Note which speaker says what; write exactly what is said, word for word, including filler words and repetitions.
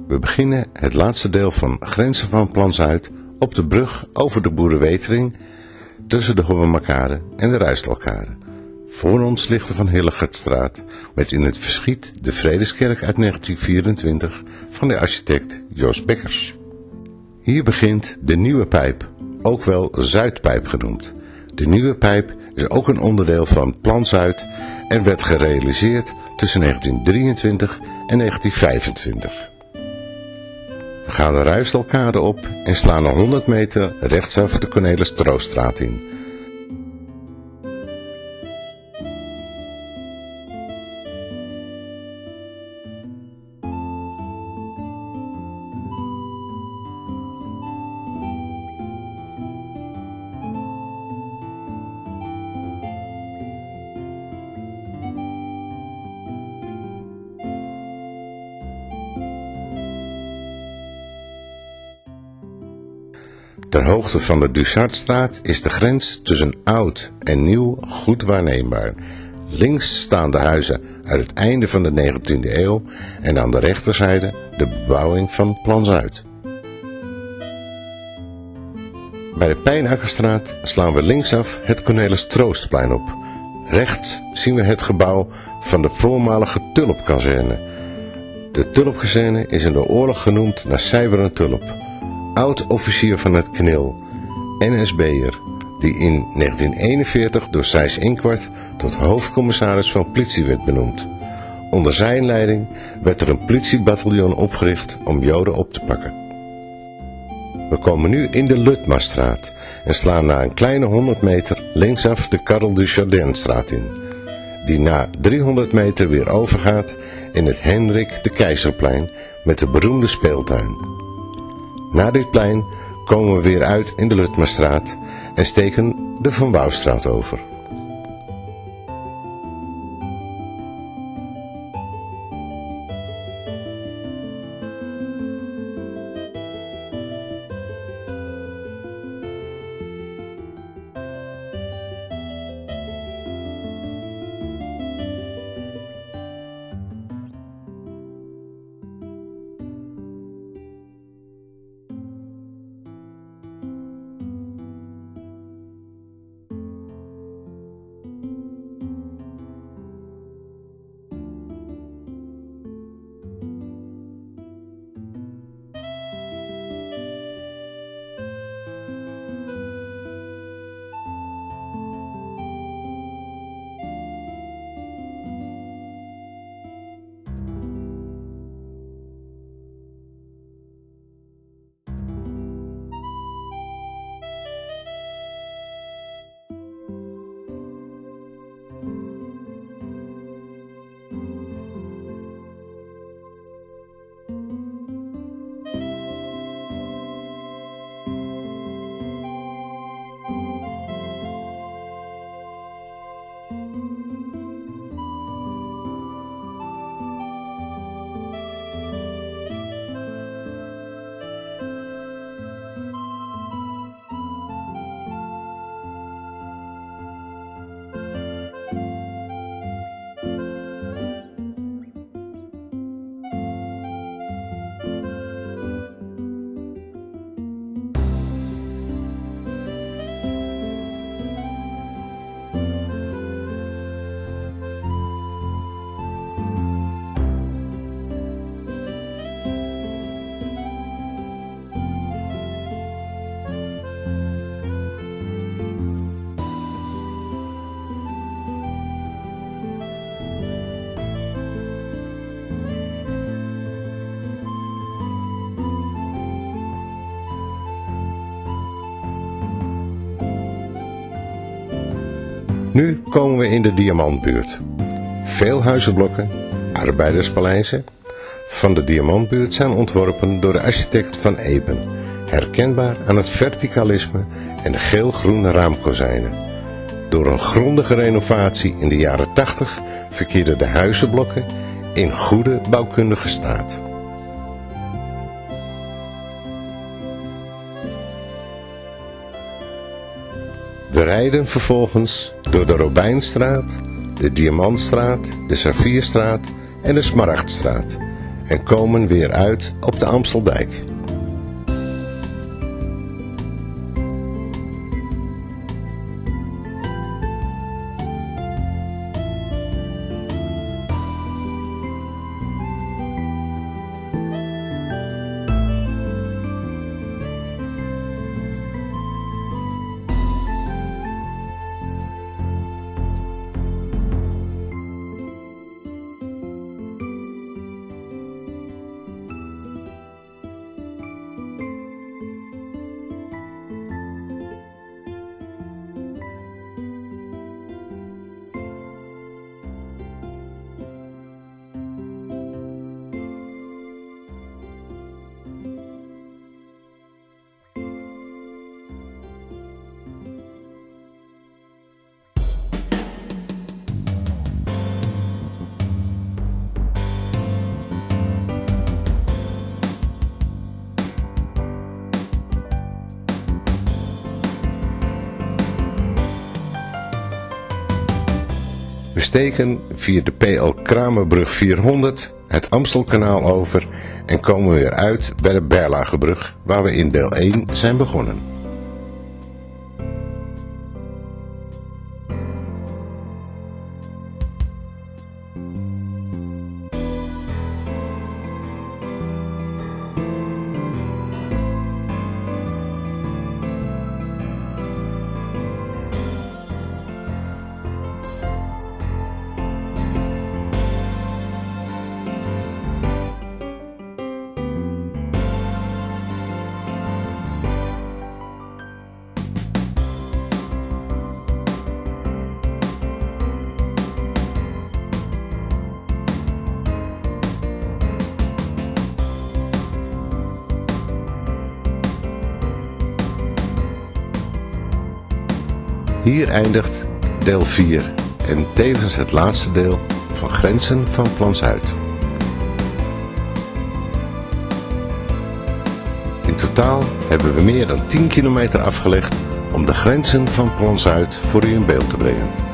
Speaker 1: We beginnen het laatste deel van Grenzen van Plan-Zuid op de brug over de Boerenwetering tussen de Hobbemakade en de Ruistelkade. Voor ons ligt de Van Hilligertstraat met in het verschiet de Vredeskerk uit negentien vierentwintig van de architect Jos Bekkers. Hier begint de Nieuwe Pijp, ook wel Zuidpijp genoemd. De Nieuwe Pijp is ook een onderdeel van Plan Zuid en werd gerealiseerd tussen negentien drieëntwintig en negentien vijfentwintig. We gaan de Ruistelkade op en slaan een honderd meter rechtsaf de Cornelis Trooststraat in. Ter hoogte van de Dussardstraat is de grens tussen oud en nieuw goed waarneembaar. Links staan de huizen uit het einde van de negentiende eeuw en aan de rechterzijde de bebouwing van Plan Zuid. Bij de Pijnakkerstraat slaan we linksaf het Cornelis Troostplein op. Rechts zien we het gebouw van de voormalige Tulpkazerne. De Tulpkazerne is in de oorlog genoemd naar Sijberen Tulp, oud-officier van het K N I L, N S B'er, die in negentien eenenveertig door Sijs Inquart tot hoofdcommissaris van politie werd benoemd. Onder zijn leiding werd er een politiebataljon opgericht om Joden op te pakken. We komen nu in de Lutmastraat en slaan na een kleine honderd meter linksaf de Karel du Chardinstraat in, die na driehonderd meter weer overgaat in het Hendrik de Keizerplein met de beroemde speeltuin. Na dit plein komen we weer uit in de Lutmastraat en steken de Van Wouwstraat over. Nu komen we in de Diamantbuurt. Veel huizenblokken, arbeiderspaleizen van de Diamantbuurt zijn ontworpen door de architect Van Eben, herkenbaar aan het verticalisme en de geel-groene raamkozijnen. Door een grondige renovatie in de jaren tachtig verkeerden de huizenblokken in goede bouwkundige staat. We rijden vervolgens door de Robijnstraat, de Diamantstraat, de Saffierstraat en de Smaragdstraat en komen weer uit op de Amsteldijk. We steken via de P L Kramerbrug vierhonderd het Amstelkanaal over en komen weer uit bij de Berlagebrug, waar we in deel één zijn begonnen. Hier eindigt deel vier en tevens het laatste deel van Grenzen van Plan Zuid. In totaal hebben we meer dan tien kilometer afgelegd om de grenzen van Plan Zuid voor u in beeld te brengen.